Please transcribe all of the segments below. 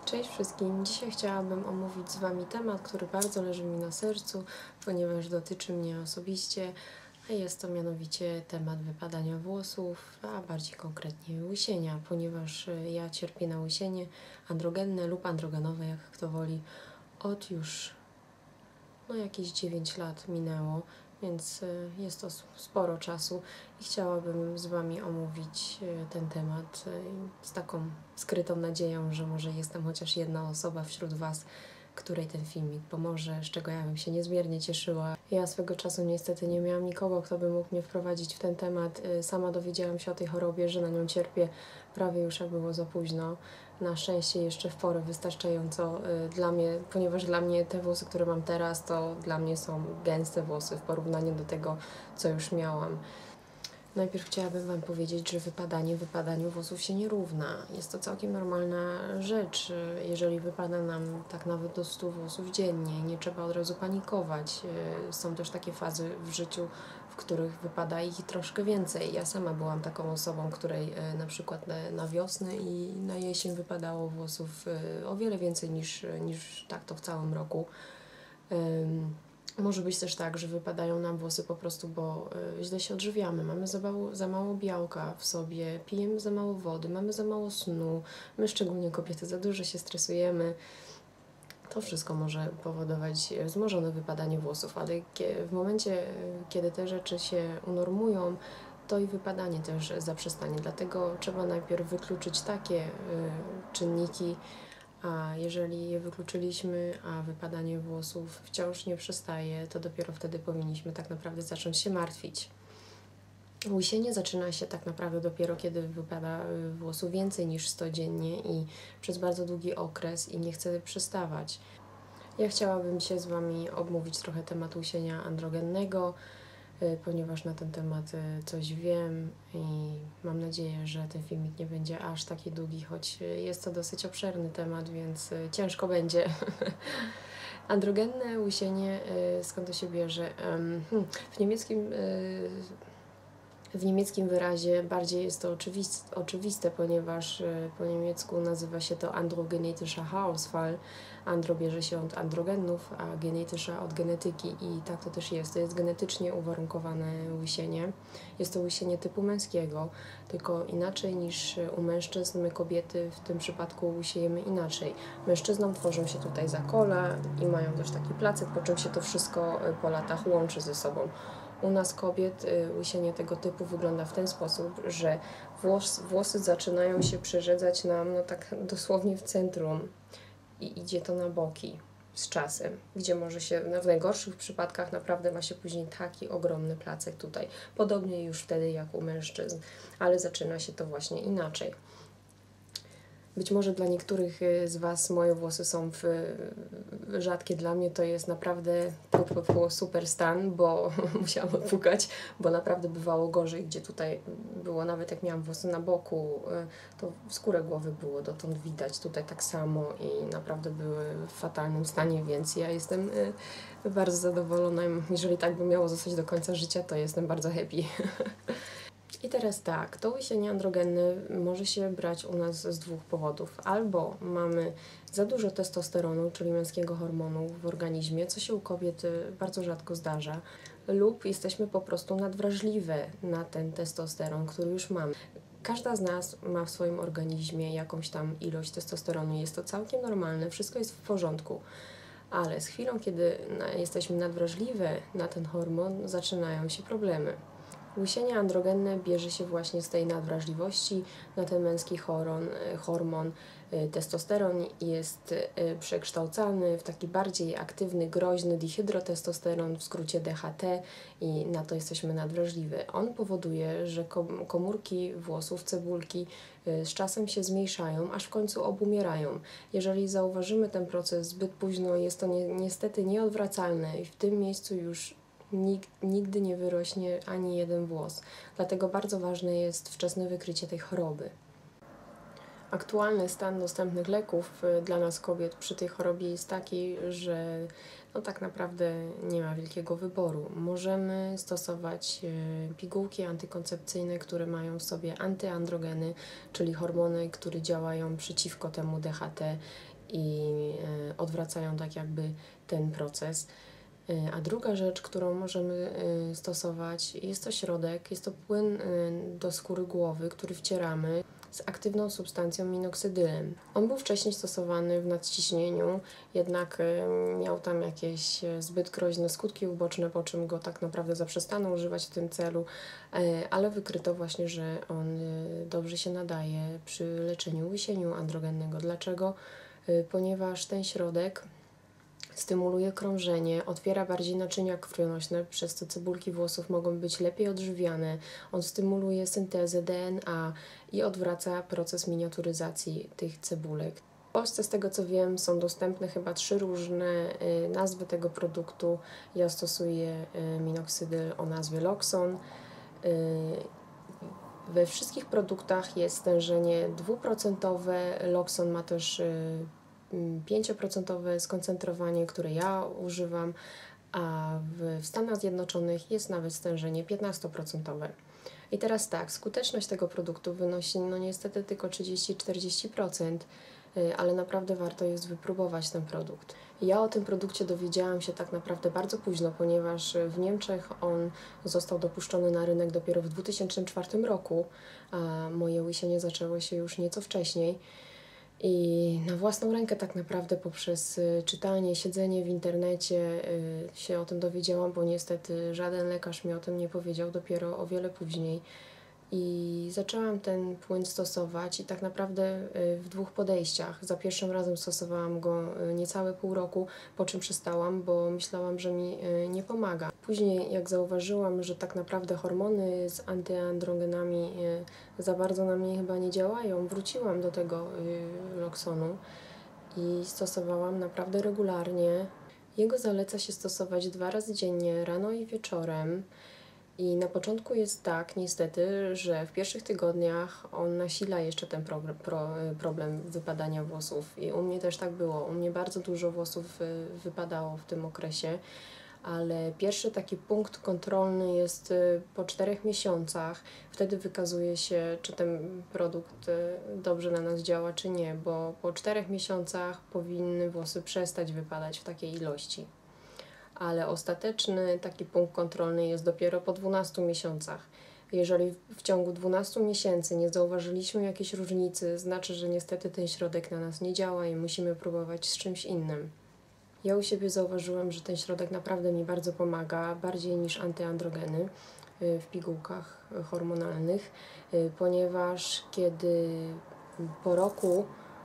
Cześć wszystkim! Dzisiaj chciałabym omówić z Wami temat, który bardzo leży mi na sercu, ponieważ dotyczy mnie osobiście, a jest to mianowicie temat wypadania włosów, a bardziej konkretnie łysienia, ponieważ ja cierpię na łysienie androgenne lub androgenowe, jak kto woli, od już jakieś 9 lat minęło, więc jest to sporo czasu i chciałabym z Wami omówić ten temat z taką skrytą nadzieją, że może jestem chociaż jedna osoba wśród Was, której ten filmik pomoże, z czego ja bym się niezmiernie cieszyła. Ja swego czasu niestety nie miałam nikogo, kto by mógł mnie wprowadzić w ten temat. Sama dowiedziałam się o tej chorobie, że na nią cierpię prawie już jak było za późno. Na szczęście jeszcze w porę wystarczająco dla mnie, ponieważ dla mnie te włosy, które mam teraz, to dla mnie są gęste włosy w porównaniu do tego, co już miałam. Najpierw chciałabym Wam powiedzieć, że wypadaniu włosów się nie równa. Jest to całkiem normalna rzecz. Jeżeli wypada nam tak nawet do 100 włosów dziennie, nie trzeba od razu panikować. Są też takie fazy w życiu, w których wypada ich troszkę więcej. Ja sama byłam taką osobą, której na przykład na wiosnę i na jesień wypadało włosów o wiele więcej niż tak to w całym roku. Może być też tak, że wypadają nam włosy po prostu, bo źle się odżywiamy, mamy za mało białka w sobie, pijemy za mało wody, mamy za mało snu, my szczególnie kobiety za dużo się stresujemy. To wszystko może powodować wzmożone wypadanie włosów, ale w momencie, kiedy te rzeczy się unormują, to i wypadanie też zaprzestanie. Dlatego trzeba najpierw wykluczyć takie czynniki, a jeżeli je wykluczyliśmy, a wypadanie włosów wciąż nie przestaje, to dopiero wtedy powinniśmy tak naprawdę zacząć się martwić. Łysienie zaczyna się tak naprawdę dopiero, kiedy wypada włosów więcej niż 100 dziennie i przez bardzo długi okres i nie chce przestawać. Ja chciałabym dzisiaj z Wami omówić trochę temat łysienia androgennego, ponieważ na ten temat coś wiem i mam nadzieję, że ten filmik nie będzie aż taki długi, choć jest to dosyć obszerny temat, więc ciężko będzie. Androgenne łysienie, skąd to się bierze? W niemieckim wyrazie bardziej jest to oczywiste, ponieważ po niemiecku nazywa się to androgenetischer Haarausfall. Andro bierze się od androgenów, a genetysza od genetyki i tak to też jest. To jest genetycznie uwarunkowane łysienie. Jest to łysienie typu męskiego, tylko inaczej niż u mężczyzn. My kobiety w tym przypadku łysiejemy inaczej. Mężczyznom tworzą się tutaj zakola i mają też taki placek, po czym się to wszystko po latach łączy ze sobą. U nas kobiet łysienie tego typu wygląda w ten sposób, że włosy zaczynają się przerzedzać nam tak dosłownie w centrum i idzie to na boki z czasem, gdzie może się, w najgorszych przypadkach naprawdę ma się później taki ogromny placek tutaj. Podobnie już wtedy jak u mężczyzn, ale zaczyna się to właśnie inaczej. Być może dla niektórych z Was moje włosy są rzadkie, dla mnie to jest naprawdę super stan, bo musiałam odpukać, bo naprawdę bywało gorzej, gdzie tutaj było, nawet jak miałam włosy na boku, to skórę głowy było dotąd widać, tutaj tak samo i naprawdę były w fatalnym stanie, więc ja jestem bardzo zadowolona. Jeżeli tak by miało zostać do końca życia, to jestem bardzo happy. I teraz tak, to łysienie androgenne może się brać u nas z dwóch powodów. Albo mamy za dużo testosteronu, czyli męskiego hormonu w organizmie, co się u kobiet bardzo rzadko zdarza, lub jesteśmy po prostu nadwrażliwe na ten testosteron, który już mamy. Każda z nas ma w swoim organizmie jakąś tam ilość testosteronu, jest to całkiem normalne, wszystko jest w porządku. Ale z chwilą, kiedy jesteśmy nadwrażliwe na ten hormon, zaczynają się problemy. Łysienie androgenne bierze się właśnie z tej nadwrażliwości na ten męski hormon. Testosteron jest przekształcany w taki bardziej aktywny, groźny dihydrotestosteron, w skrócie DHT, i na to jesteśmy nadwrażliwi. On powoduje, że komórki włosów, cebulki z czasem się zmniejszają, aż w końcu obumierają. Jeżeli zauważymy ten proces zbyt późno, jest to niestety nieodwracalne i w tym miejscu już nigdy nie wyrośnie ani jeden włos. Dlatego bardzo ważne jest wczesne wykrycie tej choroby. Aktualny stan dostępnych leków dla nas kobiet przy tej chorobie jest taki, że tak naprawdę nie ma wielkiego wyboru. Możemy stosować pigułki antykoncepcyjne, które mają w sobie antyandrogeny, czyli hormony, które działają przeciwko temu DHT i odwracają tak jakby ten proces. A druga rzecz, którą możemy stosować, jest to środek, jest to płyn do skóry głowy, który wcieramy z aktywną substancją minoksydylem. On był wcześniej stosowany w nadciśnieniu, jednak miał tam jakieś zbyt groźne skutki uboczne, po czym go tak naprawdę zaprzestano używać w tym celu, ale wykryto właśnie, że on dobrze się nadaje przy leczeniu łysieniu androgennego. Dlaczego? Ponieważ ten środek stymuluje krążenie, otwiera bardziej naczynia krwionośne, przez co cebulki włosów mogą być lepiej odżywiane. On stymuluje syntezę DNA i odwraca proces miniaturyzacji tych cebulek. W Polsce, z tego co wiem, są dostępne chyba 3 różne nazwy tego produktu. Ja stosuję minoksydyl o nazwie Loxon. We wszystkich produktach jest stężenie 2%. Loxon ma też 5% skoncentrowanie, które ja używam, a w Stanach Zjednoczonych jest nawet stężenie 15%. I teraz tak, skuteczność tego produktu wynosi no niestety tylko 30-40%, ale naprawdę warto jest wypróbować ten produkt. Ja o tym produkcie dowiedziałam się tak naprawdę bardzo późno, ponieważ w Niemczech on został dopuszczony na rynek dopiero w 2004 roku, a moje łysienie zaczęło się już nieco wcześniej. I na własną rękę tak naprawdę poprzez czytanie, siedzenie w internecie się o tym dowiedziałam, bo niestety żaden lekarz mi o tym nie powiedział, dopiero o wiele później. I zaczęłam ten płyn stosować i tak naprawdę w 2 podejściach. Za pierwszym razem stosowałam go niecałe pół roku, po czym przestałam, bo myślałam, że mi nie pomaga. Później jak zauważyłam, że tak naprawdę hormony z antyandrogenami za bardzo na mnie chyba nie działają, wróciłam do tego Loxonu i stosowałam naprawdę regularnie. Jego zaleca się stosować 2 razy dziennie, rano i wieczorem. I na początku jest tak, niestety, że w pierwszych tygodniach on nasila jeszcze ten problem wypadania włosów. I u mnie też tak było. U mnie bardzo dużo włosów wypadało w tym okresie, ale pierwszy taki punkt kontrolny jest po 4 miesiącach. Wtedy wykazuje się, czy ten produkt dobrze na nas działa, czy nie, bo po 4 miesiącach powinny włosy przestać wypadać w takiej ilości. Ale ostateczny taki punkt kontrolny jest dopiero po 12 miesiącach. Jeżeli w ciągu 12 miesięcy nie zauważyliśmy jakiejś różnicy, znaczy, że niestety ten środek na nas nie działa i musimy próbować z czymś innym. Ja u siebie zauważyłam, że ten środek naprawdę mi bardzo pomaga, bardziej niż antyandrogeny w pigułkach hormonalnych, ponieważ kiedy po roku,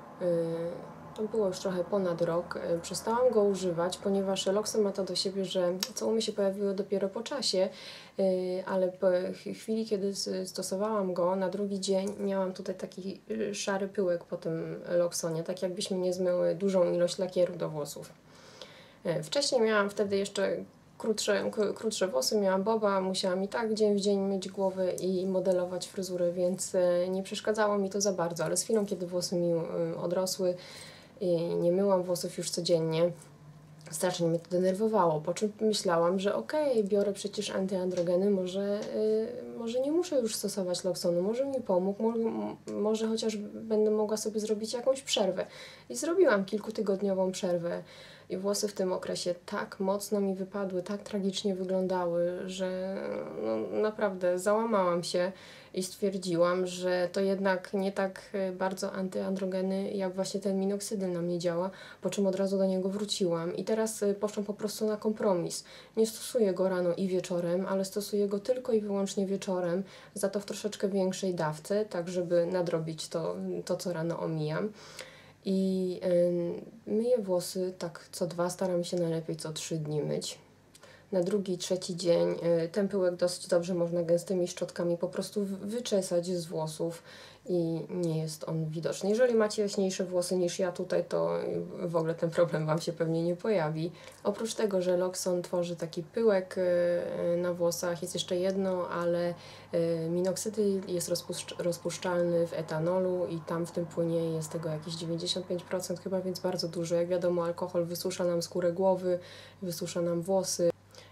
to było już trochę ponad rok, przestałam go używać, ponieważ Loxon ma to do siebie, że co u mnie się pojawiło dopiero po czasie, ale po chwili, kiedy stosowałam go, na drugi dzień miałam tutaj taki szary pyłek po tym Loxonie, tak jakbyśmy nie zmyły dużą ilość lakieru do włosów. Wcześniej miałam wtedy jeszcze krótsze włosy, miałam boba, musiałam i tak dzień w dzień myć głowę i modelować fryzurę, więc nie przeszkadzało mi to za bardzo, ale z chwilą, kiedy włosy mi odrosły i nie myłam włosów już codziennie, strasznie mnie to denerwowało, po czym myślałam, że okej, biorę przecież antyandrogeny, może nie muszę już stosować Loxonu, może mi pomógł, może chociaż będę mogła sobie zrobić jakąś przerwę. I zrobiłam kilkutygodniową przerwę i włosy w tym okresie tak mocno mi wypadły, tak tragicznie wyglądały, że no, naprawdę załamałam się i stwierdziłam, że to jednak nie tak bardzo antyandrogeny, jak właśnie ten minoksydyl na mnie działa, po czym od razu do niego wróciłam. I teraz poszłam po prostu na kompromis. Nie stosuję go rano i wieczorem, ale stosuję go tylko i wyłącznie wieczorem, za to w troszeczkę większej dawce, tak żeby nadrobić to co rano omijam. I myję włosy tak co 2, staram się najlepiej co 3 dni myć. Na drugi, trzeci dzień ten pyłek dosyć dobrze można gęstymi szczotkami po prostu wyczesać z włosów i nie jest on widoczny. Jeżeli macie jaśniejsze włosy niż ja tutaj, to w ogóle ten problem Wam się pewnie nie pojawi. Oprócz tego, że Loxon tworzy taki pyłek na włosach, jest jeszcze jedno, ale minoksydyl jest rozpuszczalny w etanolu i tam w tym płynie jest tego jakieś 95% chyba, więc bardzo dużo. Jak wiadomo, alkohol wysusza nam skórę głowy, wysusza nam włosy.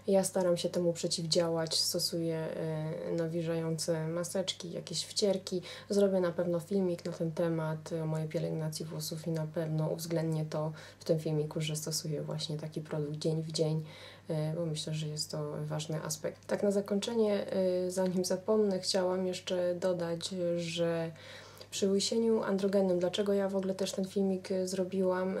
Ja staram się temu przeciwdziałać, stosuję nawilżające maseczki, jakieś wcierki. Zrobię na pewno filmik na ten temat o mojej pielęgnacji włosów i na pewno uwzględnię to w tym filmiku, że stosuję właśnie taki produkt dzień w dzień, bo myślę, że jest to ważny aspekt. Tak na zakończenie, zanim zapomnę, chciałam jeszcze dodać, że przy łysieniu androgennym, dlaczego ja w ogóle też ten filmik zrobiłam,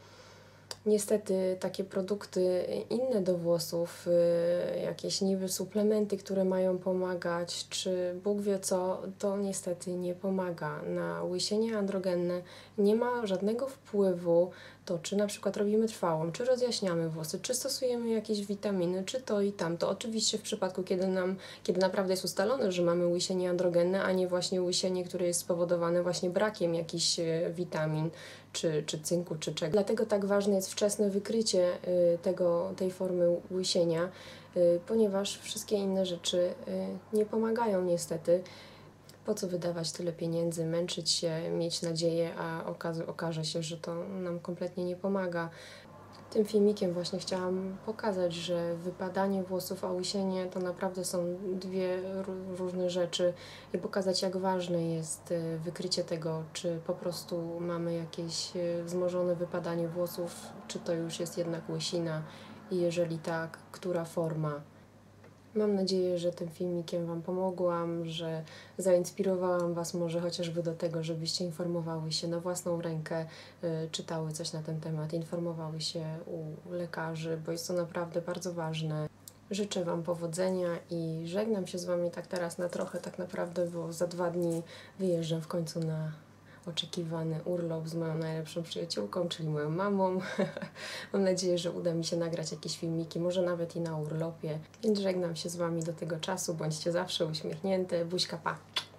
niestety takie produkty inne do włosów, jakieś niby suplementy, które mają pomagać, czy Bóg wie co, to niestety nie pomaga. Na łysienie androgenne nie ma żadnego wpływu to, czy na przykład robimy trwałą, czy rozjaśniamy włosy, czy stosujemy jakieś witaminy, czy to i tamto. Oczywiście w przypadku, kiedy naprawdę jest ustalone, że mamy łysienie androgenne, a nie właśnie łysienie, które jest spowodowane właśnie brakiem jakichś witamin, czy cynku, czy czego. Dlatego tak ważne jest wczesne wykrycie tej formy łysienia, ponieważ wszystkie inne rzeczy nie pomagają niestety. Po co wydawać tyle pieniędzy, męczyć się, mieć nadzieję, a okaże się, że to nam kompletnie nie pomaga. Tym filmikiem właśnie chciałam pokazać, że wypadanie włosów, a łysienie to naprawdę są dwie różne rzeczy i pokazać, jak ważne jest wykrycie tego, czy po prostu mamy jakieś wzmożone wypadanie włosów, czy to już jest jednak łysina i jeżeli tak, która forma. Mam nadzieję, że tym filmikiem Wam pomogłam, że zainspirowałam Was może chociażby do tego, żebyście informowały się na własną rękę, czytały coś na ten temat, informowały się u lekarzy, bo jest to naprawdę bardzo ważne. Życzę Wam powodzenia i żegnam się z Wami tak teraz na trochę tak naprawdę, bo za 2 dni wyjeżdżam w końcu na oczekiwany urlop z moją najlepszą przyjaciółką, czyli moją mamą. Mam nadzieję, że uda mi się nagrać jakieś filmiki, może nawet i na urlopie. Więc żegnam się z Wami do tego czasu. Bądźcie zawsze uśmiechnięte. Buźka, pa!